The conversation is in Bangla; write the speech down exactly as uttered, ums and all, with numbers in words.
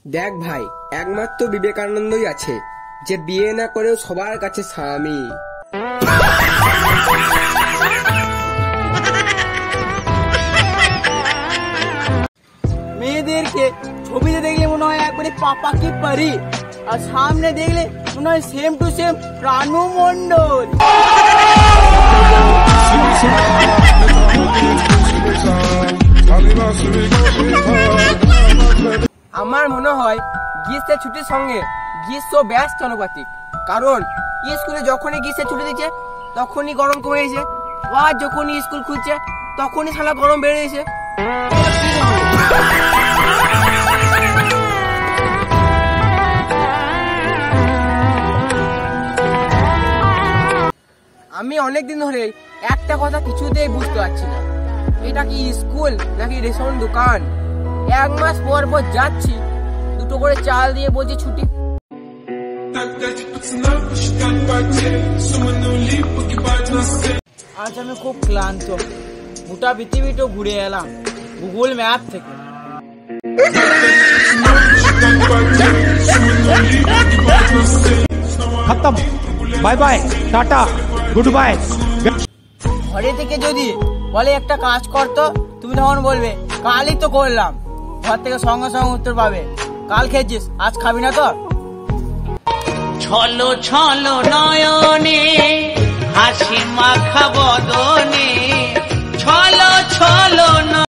দেখ ভাই, একমাত্র বিবেকানন্দই আছে যে বিয়ে না করেও সবার কাছে স্বামী। মেয়েদেরকে ছবিতে দেখলে মনে হয় একবারে পাপা কি পারি, আর সামনে দেখলে মনে হয় same to same Ranu Mondal. আমার মনে হয় গ্রীষ্মের ছুটির সঙ্গে গ্রীষ্ম ব্যস্ত অনুপাতিক, কারণ স্কুলে যখনই গ্রীষ্মের ছুটি দিচ্ছে তখনই গরম কমে গেছে, আর যখনই স্কুল খুলছে তখনই শালা গরম বেড়ে গেছে। আমি অনেকদিন ধরে একটা কথা কিছুতেই বুঝতে পারছি না, এটা কি স্কুল নাকি রেশন দোকান? এক মাস পর পর যাচ্ছি, দুটো করে চাল দিয়ে বলছি ছুটি। আজ আমি খুব ক্লান্ত, গোটা পৃথিবীটা ঘুরে এলাম গুগল ম্যাপ থেকে। খতম, bye bye, tata, good bye. ঘরে থেকে যদি বলে একটা কাজ করতো, তুমি তখন বলবে কালই তো করলাম। ঘর থেকে সঙ্গে সঙ্গে উত্তর পাবে কাল খেয়েছিস, আজ খাবি না তো। ছলো ছলো নয়নে হাসি মাখা বদনে, ছলো ছলো